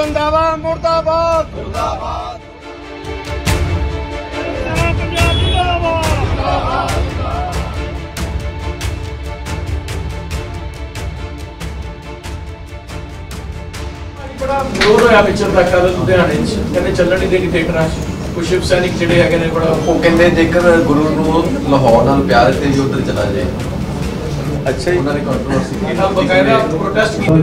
रंधावा मुर्दाबाद मुर्दाबाद। पंजाब जिंदाबाद। बड़ा विरोध होया पिक्चर का कल लुधियाने कहते चलण नहीं देगी थिएटरां कुछ शिव सैनिक जिहड़े हैगे ने बड़ा वो कहते जेकर गुरु नूं लाहौर नाल प्यार ते उधर चला जाए। अच्छा जी उन्होंने कंट्रोवर्सी की हम बकायदा प्रोटेस्ट कीते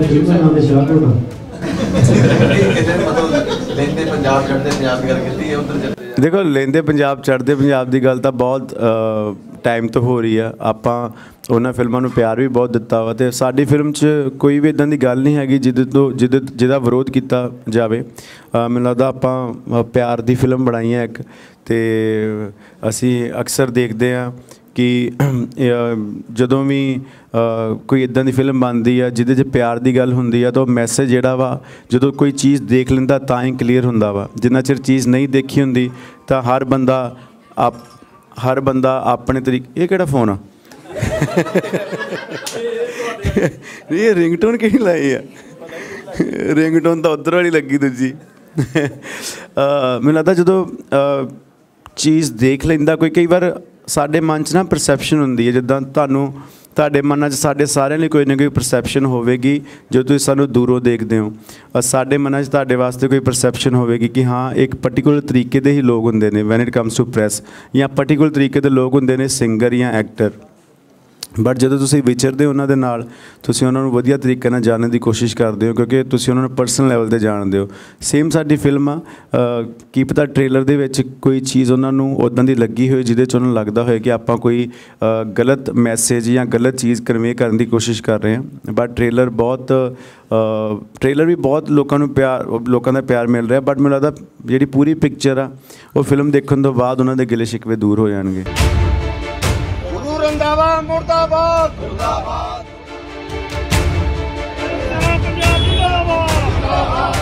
मतलब लेंदे पंजाब चढ़दे पंजाब की गल कीती है उधर चले। देखो लेंदे पंजाब चढ़दे पंजाब की गल तो बहुत टाइम तो हो रही है। आपां उन्होंने फिल्मों को प्यार भी बहुत दिता वा तो साडी फिल्म च कोई भी इदां दी गल नहीं हैगी जिहदा विरोध किया जाए। मैनूं लगदा आपां प्यार दी फिल्म बनाई है एक ते असी अक्सर देखते हैं कि जदों भी कोई इदां दी फिल्म बनती है जिहदे च प्यार की गल हुंदी है तो मैसेज जिहड़ा वा जदों कोई चीज़ देख लैंदा तां ही क्लीयर हुंदा वा। जिन्ना चिर चीज़ नहीं देखी हुंदी तां हर बंदा अपने तरीके। ये किहड़ा फोन आ ये रिंगटोन कि लाई है रिंगटोन तो उधर वाली लगी दूजी। मैनूं लगदा जदों चीज़ देख लैंदा कोई कई बार साडे मन च ना परसैप्शन हुंदी है जिद्दां तुहानूं तुहाडे मनां च साडे सारिਆਂ ਲਈ कोई ना कोई परसैप्शन होवेगी जो तुसीं सानूं दूरों देखते हो। साडे मनां च तुहाडे वास्ते कोई परसैप्शन होवेगी कि हाँ एक पर्टिकुलर तरीके दे ही लोग हुंदे ने when it comes to press या पर्टिकुलर तरीके दे लोग हुंदे ने सिंगर या एक्टर। बट जो तुसीं विचरदे हो उन्हां दे नाल तुसीं उन्हां नूं वधिया तरीके नाल जानने की कोशिश करते हो क्योंकि तुसीं उन्हां नूं पर्सनल लैवल ते जानदे हो। सेम साडी फिल्म आ की पता ट्रेलर दे विच कोई चीज़ उन्हां नूं उदां दी लगी होए जिहदे च उन्हां नूं लगदा होए कि आपां कोई गलत मैसेज या गलत चीज़ कन्वे करने की कोशिश कर रहे हैं। बट ट्रेलर भी बहुत लोगों का प्यार मिल रहा है। बट मैनूं लगदा जिहड़ी पूरी पिक्चर आ वो फिल्म देखण तो बाद उन्हां दे गिले शिकवे दूर हो जाणगे। रंधावा मुर्दाबाद मुर्दाबाद। पंजाब जिंदाबाद।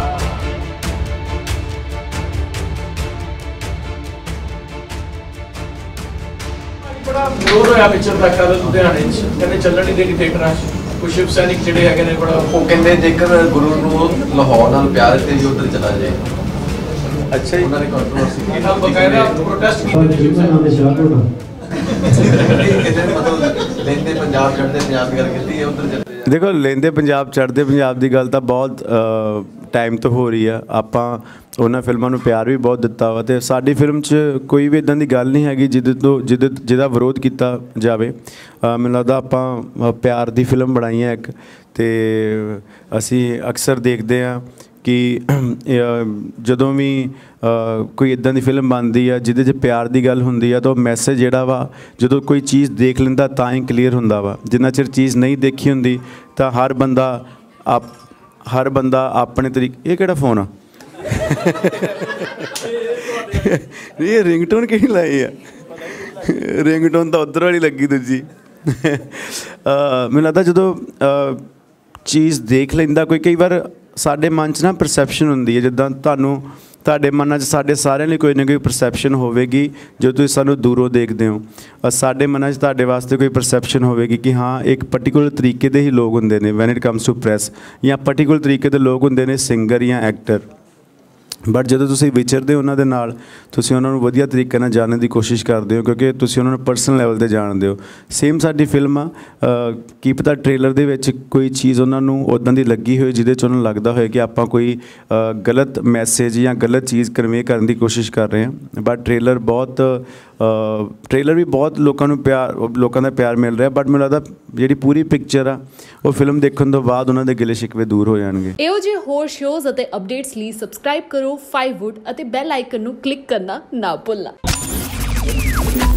बड़ा विरोध होया पिक्चर का कल लुधियाने कहते चलण नहीं देगी थिएटरां कुछ शिव सैनिक जिहड़े हैगे ने बड़ा वो कहते जेकर गुरु नूं लाहौर नाल प्यार ते उधर चला जाए। अच्छा जी उन्होंने कंट्रोवर्सी की हम बकायदा प्रोटेस्ट कीते लेंदे पंजाब चढ़दे पंजाब की गल कीती है उधर चले। देखो लेंदे पंजाब चढ़दे पंजाब की गल तो बहुत टाइम तो हो रही है। आपां उन्होंने फिल्मों को प्यार भी बहुत दिता वा तो साडी फिल्म च कोई भी इदां दी गल नहीं हैगी जिहदा विरोध किया जाए। मैनूं लगदा आपां प्यार दी फिल्म बनाई है एक ते असी अक्सर देखते हैं कि जदों भी कोई इदां दी फिल्म बनती है जिहदे च प्यार की गल हुंदी है तो मैसेज जिहड़ा वा जदों कोई चीज़ देख लैंदा तां ही क्लीयर हुंदा वा। जिन्ना चिर चीज़ नहीं देखी हुंदी तां हर बंदा अपने तरीके। ये किहड़ा फोन आ ये रिंगटोन कि लाई है रिंगटोन तो उधर वाली लगी दूजी। मैनूं लगदा जदों चीज़ देख लैंदा कोई कई बार साडे मन च ना परसैप्शन हुंदी है जिद्दां तुहाडे मनां च साडे सारिਆਂ ਲਈ कोई ना कोई परसैप्शन होवेगी जो तुसीं सानूं दूरों देखते हो। साडे मनां च तुहाडे वास्ते कोई परसैप्शन होवेगी कि हाँ एक पर्टिकुलर तरीके दे ही लोग हुंदे ने when it comes to press या पर्टिकुलर तरीके दे लोग हुंदे ने सिंगर या एक्टर। बट जो तुसीं विचरदे हो उन्हां दे नाल तुसीं उन्हां नूं वधिया तरीके नाल जानने की कोशिश करते हो क्योंकि तुसीं उन्हां नूं पर्सनल लैवल ते जानदे हो। सेम साडी फिल्म आ की पता ट्रेलर दे विच कोई चीज़ उन्हां नूं उदां दी लगी होए जिहदे च उन्हां नूं लगदा होए कि आपां कोई गलत मैसेज या गलत चीज़ कन्वे करने की कोशिश कर रहे हैं। बट ट्रेलर भी बहुत लोगों का प्यार मिल रहा है। बट मैनूं लगदा जिहड़ी पूरी पिक्चर आ वो फिल्म देखण तो बाद उन्हां दे गिले शिकवे दूर हो जाणगे। ਇਹੋ ਜਿਹੇ ਹੋਰ ਸ਼ੋਜ਼ ਅਤੇ ਅਪਡੇਟਸ ਲਈ ਸਬਸਕ੍ਰਾਈਬ ਕਰੋ 5wood ਅਤੇ ਬੈਲ ਆਈਕਨ ਨੂੰ ਕਲਿੱਕ ਕਰਨਾ ਨਾ ਭੁੱਲਣਾ।